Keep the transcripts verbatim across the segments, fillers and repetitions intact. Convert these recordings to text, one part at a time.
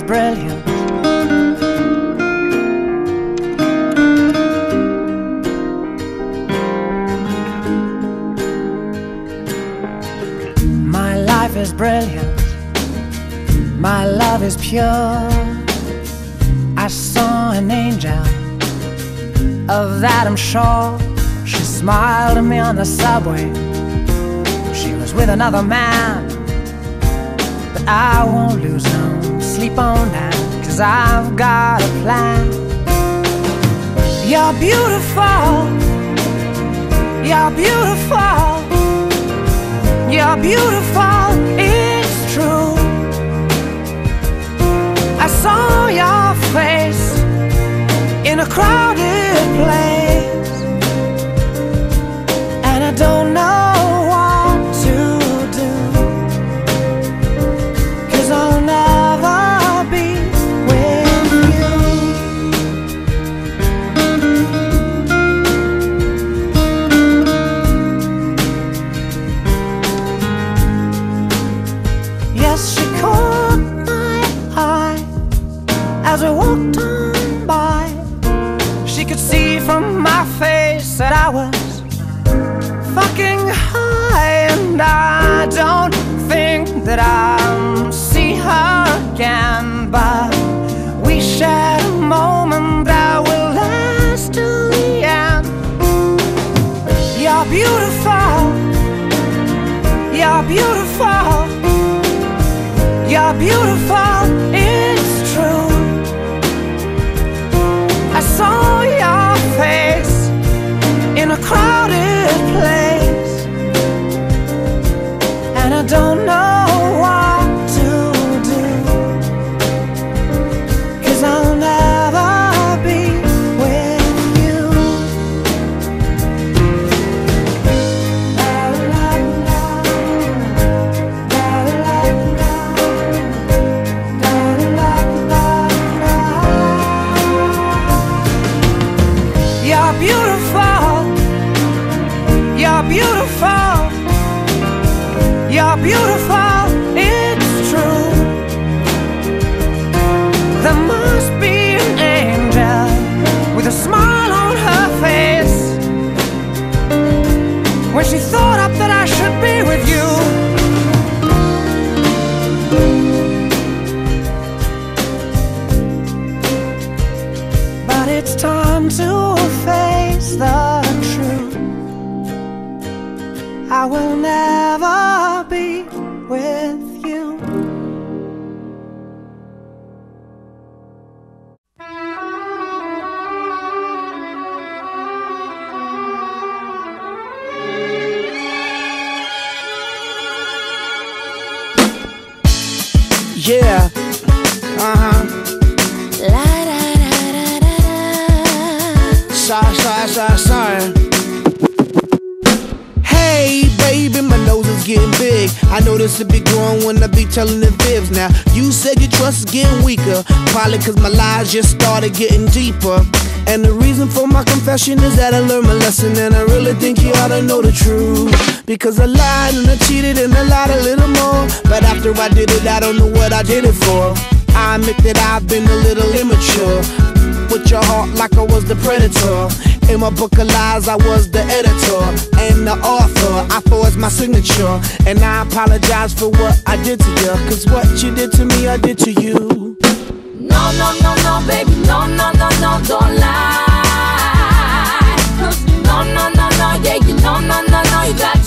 brilliant. My life is brilliant. My love is pure. I saw an angel, of that I'm sure. She smiled at me on the subway. She was with another man, but I won't lose no sleep on that, 'cause I've got a plan. You're beautiful. You're beautiful. You're beautiful. It's true. I saw your face in a crowded place, and I don't know what to do, 'cause I'll never be with you. Yes, she caught my eye as we walked on by. She could see from my face that I was fucking high, and I don't think that I'll see her again, but we shared a moment that will last till the end. You're beautiful. You're beautiful. You're beautiful. It's true. I saw your face in a crowded place, and I don't know what to do, 'cause I'll never be with you. La, la, la. La, la, la. La, la, la, la. You're beautiful. You're beautiful. You're beautiful. It's true. There must be an angel with a smile on her face when she thought up that I should be with you. But it's time to face the truth. I will never be with you. Yeah. Uh-huh. La da da da da da. Sorry, sorry, sorry, sorry. Hey, baby, my nose is getting big. I know this will be growing when I be telling the fibs. Now, you said your trust is getting weaker, probably 'cause my lies just started getting deeper. And the reason for my confession is that I learned my lesson, and I really think you ought to know the truth. Because I lied and I cheated and I lied a little more, but after I did it, I don't know what I did it for. I admit that I've been a little immature, with your heart like I was the predator. In my book of lies, I was the editor and the author. I forged my signature, and I apologize for what I did to you, 'cause what you did to me, I did to you. No, no, no, no, baby, no, no, no, no, don't lie. 'Cause no, no, no, no, yeah, you no, no, no, no, you gotta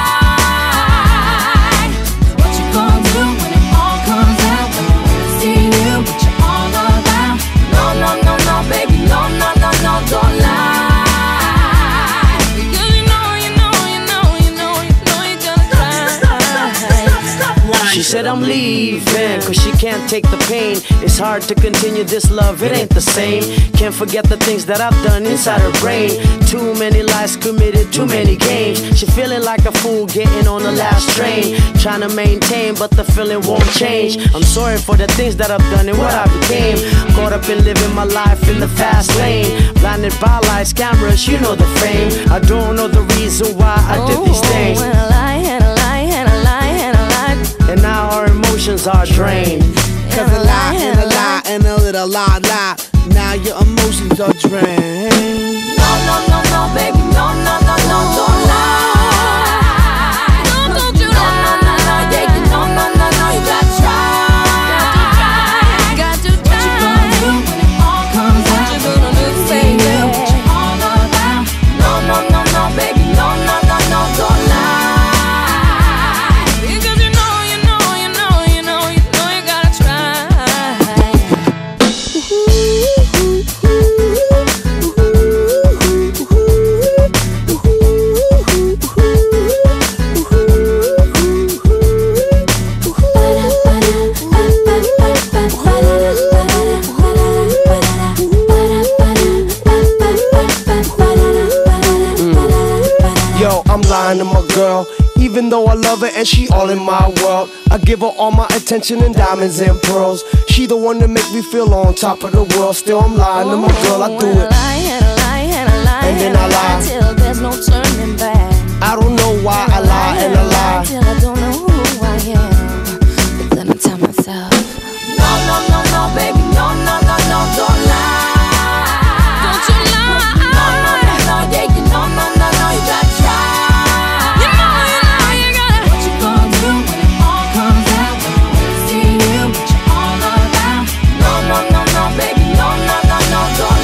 try. What you gonna do when it all comes out? When I see you, what you all about? No, no, no, no, baby, no, no, no, no, don't lie. Because you know, you know, you know, you know, you know you're gonna cry. She said I'm leaving, 'cause she can't take the pain. It's hard to continue this love, it ain't the same. Can't forget the things that I've done inside her brain. Too many lies committed, too many games. She feeling like a fool getting on the last train, trying to maintain, but the feeling won't change. I'm sorry for the things that I've done and what I became. Caught up in living my life in the fast lane, blinded by lights, cameras, you know the fame. I don't know the reason why I did these things. And a lie, and a lie, and a lie, and a lie. And now our emotions are drained. Cause a lie and a lie and a little lie, lie. Now your emotions are drained. No, no, no, no, baby, no, no, no, no, don't lie. No, don't you lie. No, no, no, no, yeah, you no, no, no, no, you gotta try. Got to try. What you gonna do when it all comes out? What you gonna do, baby? What you all about? No, no, no, no, baby, no, no, no, no, don't lie. Because you know, you know, you know, you know, you know you gotta try. Yo, I'm lying to my girl, even though I love her and she all in my world. I give her all my attention and diamonds and pearls. She the one that make me feel on top of the world. Still I'm lying to my girl, I do it. And then I lie till there's no turning back. I don't know why I lie and I lie. Till I don't know who I am. But then I tell myself, no, no, no, no, baby, no, no, no, no, don't lie. Don't you lie. No, no, no, no, yeah, you no, no, no, no, you gotta try. You know, you know, you gotta. What you gonna do when it all comes out? When I see you, what you all about? No, no, no, no, baby, no, no, no, no, don't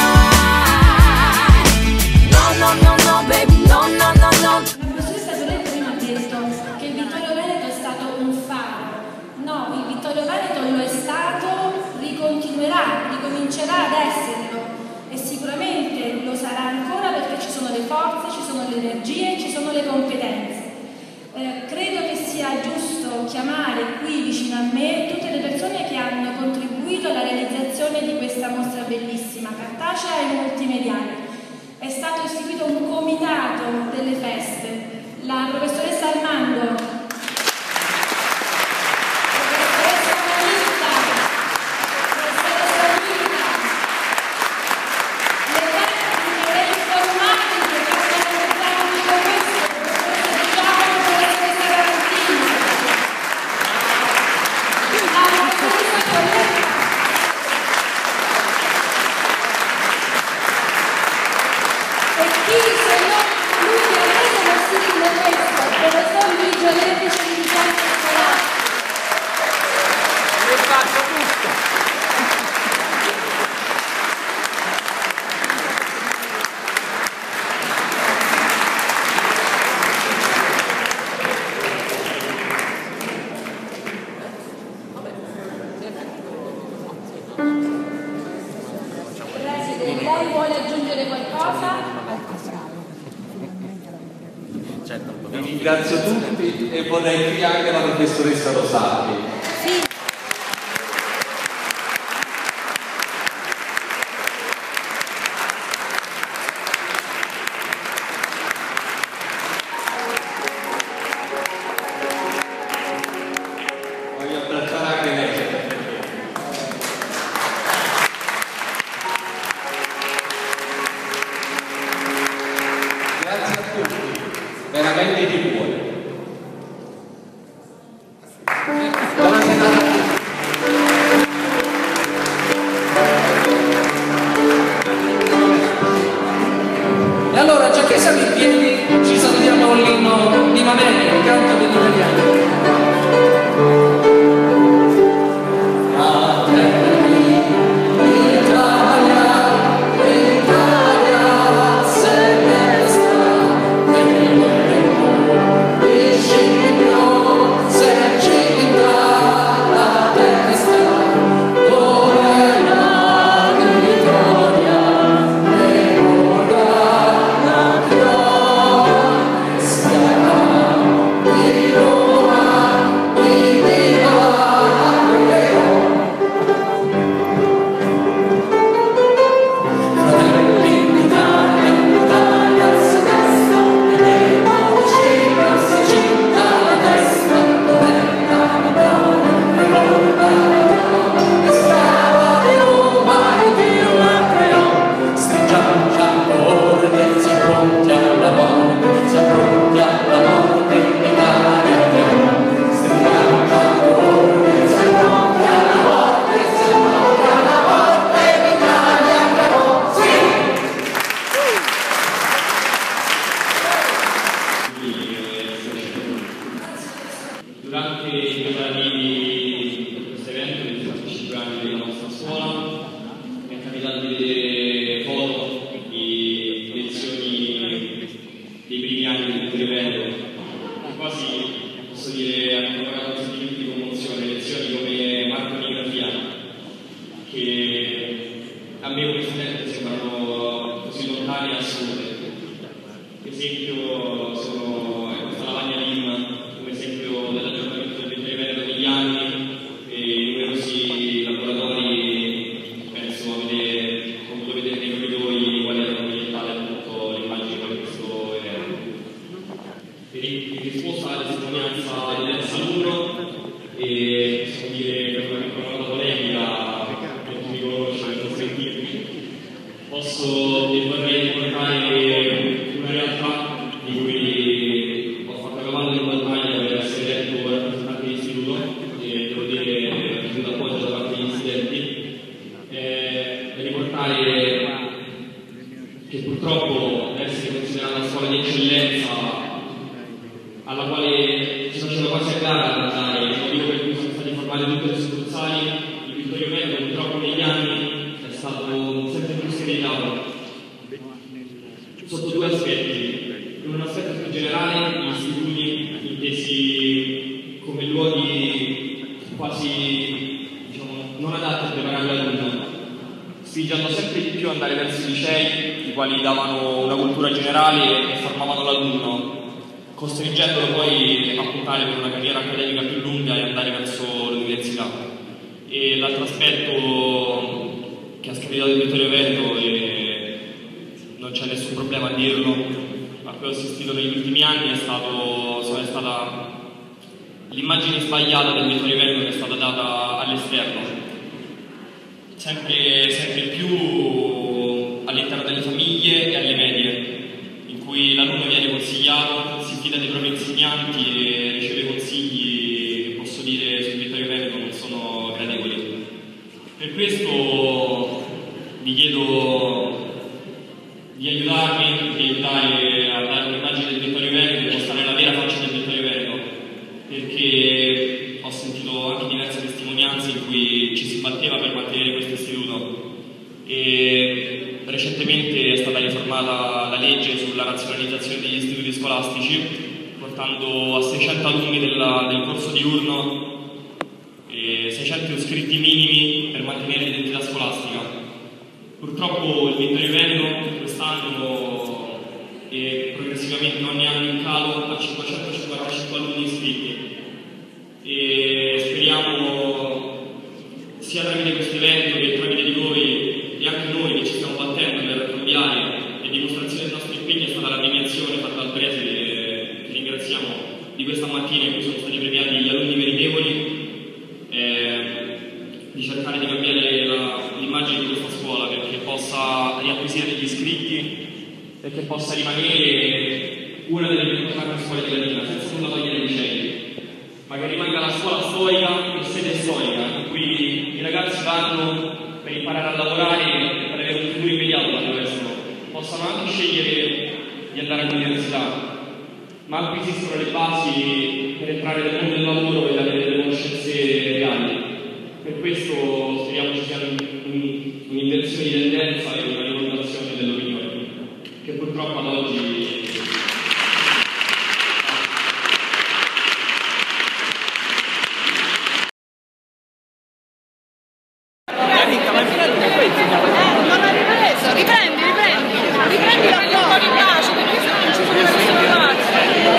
lie. No, no, no, no, baby, no, no, no, no. Il professoressa Soletti prima ha detto che il Vittorio Veneto è stato un faro. No, il Vittorio Veneto lo è stato, ricontinuerà, ricomincerà ad esserlo e sicuramente lo sarà ancora perché ci sono le forze, ci sono le energie, ci sono le competenze. Eh, credo che sia giusto chiamare qui vicino a me tutte le persone che hanno contribuito alla realizzazione di questa mostra bellissima, cartacea e multimediale. È stato istituito un comitato delle feste. La professoressa Armando, la professoressa Marita, la professoressa Rita, le tecniche, le informatiche che stanno portando tutto questo, la professoressa Giacomo, la professoressa Garantini, la professoressa Coletta. E chi se non lui che ha reso possibile questo, il professor Luigi Olervice di Licenza Scolare. Le faccio tutto. Preside, lei vuole aggiungere qualcosa? Vi ringrazio tutti e vorrei qui anche la professoressa Rosati. Voglio abbracciare anche lei. Grazie a tutti, veramente di cuore. Buona serata a tutti. E allora, già che siamo in piedi, ci salutiamo con l'inno di Mameli, il canto dell'italiano. Italia, Vittorio Veneto, quasi posso dire hanno preparato sentimenti di commozione, lezioni come marconigrafia, che a me come studente sembrano così lontane e assurde. Per esempio sono questa lavagna Lim, come esempio dell'aggiornamento del Vittorio Veneto negli anni, e numerosi laboratori, penso avete potuto vedere nei corridoi quali erano proiettate appunto le immagini di questo evento. In risposta alla testimonianza di ex alunno, e possiamo dire per una piccola nota polemica, per chi mi conosce, per consentirmi, posso e vorrei ricordare una realtà di cui ho fatto cavallo di battaglia per essere eletto rappresentante di istituto, e devo dire che ho avuto appoggio da parte degli studenti, e riportare che purtroppo deve essere considerata una scuola di eccellenza alla quale si faceva quasi a gara ad andare, il motivo per cui sono stati formati tutte le succursali. Il Vittorio Veneto purtroppo negli anni è stato sempre più screditato sotto due aspetti. In un aspetto più generale, gli istituti intesi come luoghi quasi, diciamo, non adatti a preparare l'alunno, spingendo sempre di più ad andare verso i licei, i quali davano una cultura generale e formavano l'alunno, costringendolo poi a puntare per una carriera accademica più lunga e andare verso l'università. E l'altro aspetto che ha screditato il Vittorio Veneto, e non c'è nessun problema a dirlo, a cui ho assistito negli ultimi anni, è, stato, è stata l'immagine sbagliata del Vittorio Veneto che è stata data all'esterno, sempre, sempre più all'interno delle famiglie e alle medie, in cui l'alunno viene consigliato, si fida dei propri insegnanti e riceve consigli che posso dire sul Vittorio Veneto non sono gradevoli. Per questo vi chiedo di aiutarmi, di aiutare a dare un'immagine del Vittorio Veneto, di mostrare la vera faccia del Vittorio Veneto, perché ho sentito anche diverse testimonianze in cui ci si batteva per mantenere questo istituto. E recentemente è stata riformata la legge sulla razionalizzazione degli istituti scolastici, portando a seicento alunni della, del corso diurno e seicento iscritti minimi per mantenere l'identità scolastica. Purtroppo il Vittorio Veneto quest'anno e progressivamente ogni anno in calo a cinquecentocinquantacinque alunni iscritti, e speriamo sia tramite questo evento che tramite di voi e anche noi che ci stiamo battendo per cambiare, e dimostrazione del nostro impegno è stata la premiazione fatta dal preside, che ringraziamo, di questa mattina, in cui sono stati premiati gli alunni meritevoli, eh, di cercare di cambiare l'immagine di questa scuola, perché possa riacquisire degli iscritti e che possa rimanere una delle più importanti scuole di Latina, senza nulla togliere ai licei, ma che rimanga la scuola storica e sede storica, in cui i ragazzi vanno per imparare a lavorare e per avere un futuro immediato quando escono, possano anche scegliere di andare all'università, ma acquisiscono le basi per entrare nel mondo del lavoro e avere delle conoscenze reali. Per questo speriamo ci sia un'inversione di tendenza e una rivalutazione dell'opinione, che purtroppo ad oggi riprendi, riprendi, riprendi la un po' di pace, perché se non ci sono persone pazze.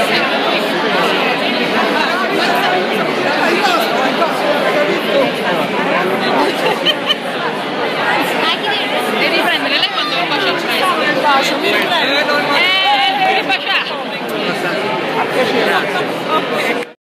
Devi riprendere lei quando lo bacia il cielo. Il bacio, mi riprende. Eh, devi baciare.